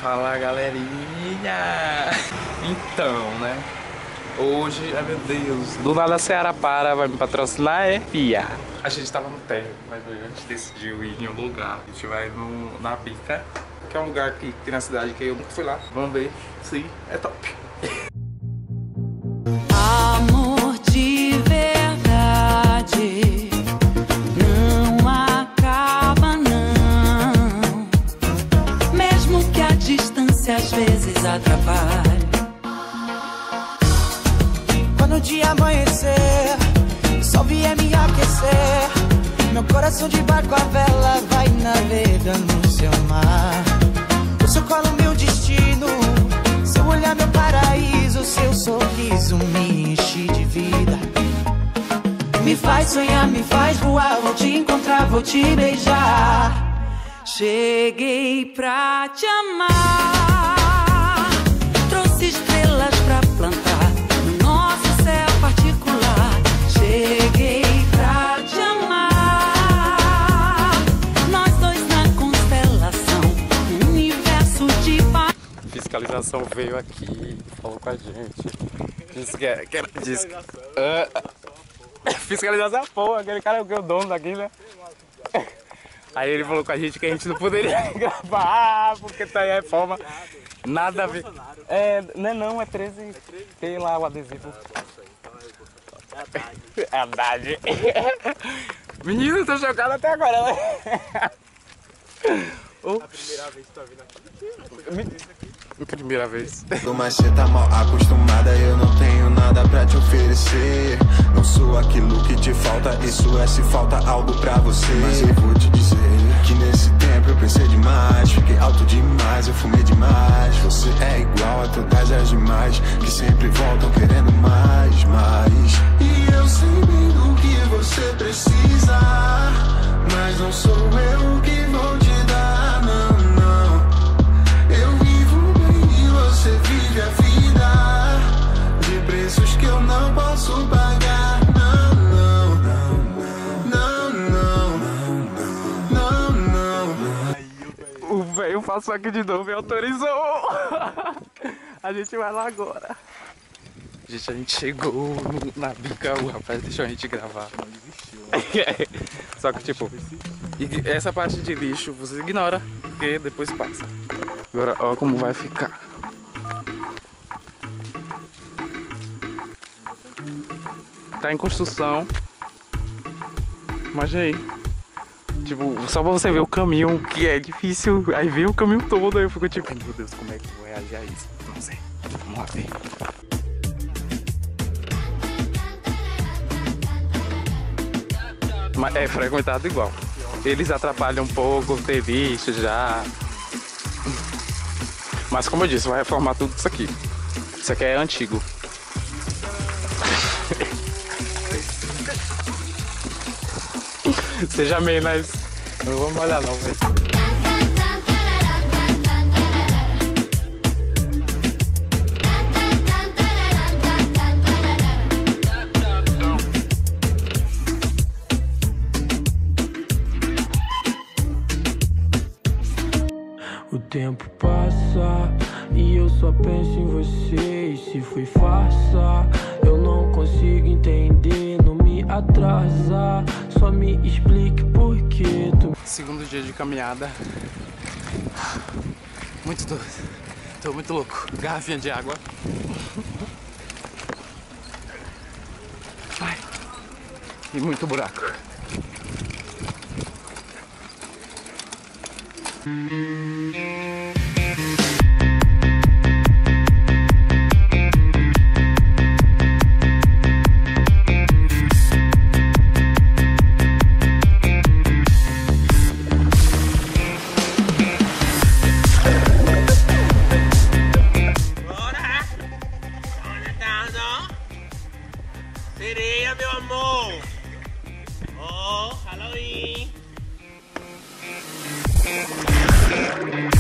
Fala, galerinha! Então, né? Hoje, ai meu Deus, do nada a Ceará vai me patrocinar, é Pia. A gente tava no térreo, mas hoje a gente decidiu ir em um lugar. A gente vai na Bica, que é um lugar que tem na cidade que eu nunca fui lá. Vamos ver se é top. Amor de verdade não acaba não, mesmo que a distância às vezes atrapalhe. Quando o dia amanhecer, o sol vier me aquecer, meu coração de barco a vela vai navegando no seu mar. O seu colo meu destino, seu olhar meu paraíso, seu sorriso me enche de vida. Me faz sonhar, me faz voar, vou te encontrar, vou te beijar. Cheguei pra te amar, trouxe estrelas pra plantar no nosso céu particular. Cheguei pra te amar, nós dois na constelação, um universo de paz. Fiscalização veio aqui, falou com a gente. Disse que fiscalização, porra, aquele cara é o dono daqui, né? Aí ele falou com a gente que a gente não poderia gravar, porque tá aí a reforma. Nada a ver. Não, é 13. Tem lá o adesivo. É Haddad. Menino, eu tô chocado até agora, né? A primeira vez que tu tá vindo aqui? Primeira vez. Mas cê tá mal acostumada, eu não tenho nada pra te oferecer. Não sou aquilo que te falta, isso é se falta algo pra você. Mas eu vou te dizer que nesse tempo eu pensei demais, fiquei alto demais, eu fumei demais. Você é igual a todas as demais, que sempre voltam querendo mais, mais. E eu sei bem do que você precisa, mas não sou eu que vou te dar, não, não. Eu vivo bem e você vive a vida de preços que eu não posso pagar, não, não, não, não, não, não, não. O velho passou aqui de novo e autorizou. A gente vai lá agora. Gente, a gente chegou na Bica, o rapaz deixou a gente gravar. Só que tipo, essa parte de lixo você ignora, porque depois passa. Agora ó como vai ficar. Tá em construção. Imagina aí. Tipo, só pra você ver o caminho, que é difícil. Aí vê o caminho todo, aí eu fico tipo, meu Deus, como é que eu vou reagir a isso? Não sei. Vamos lá ver. Mas é frequentado igual. Eles atrapalham um pouco, tem lixo já. Mas como eu disse, vai reformar tudo isso aqui. Isso aqui é antigo. Seja meio, mas não vamos olhar não, velho. O tempo passa e eu só penso em você. E se foi farsa, eu não consigo entender. Não me atrasa, só me explique por que tu... Segundo dia de caminhada. Muito doido. Tô muito louco. Garrafinha de água. Ai. E muito buraco. Sereia, meu amor! Oh, Halloween!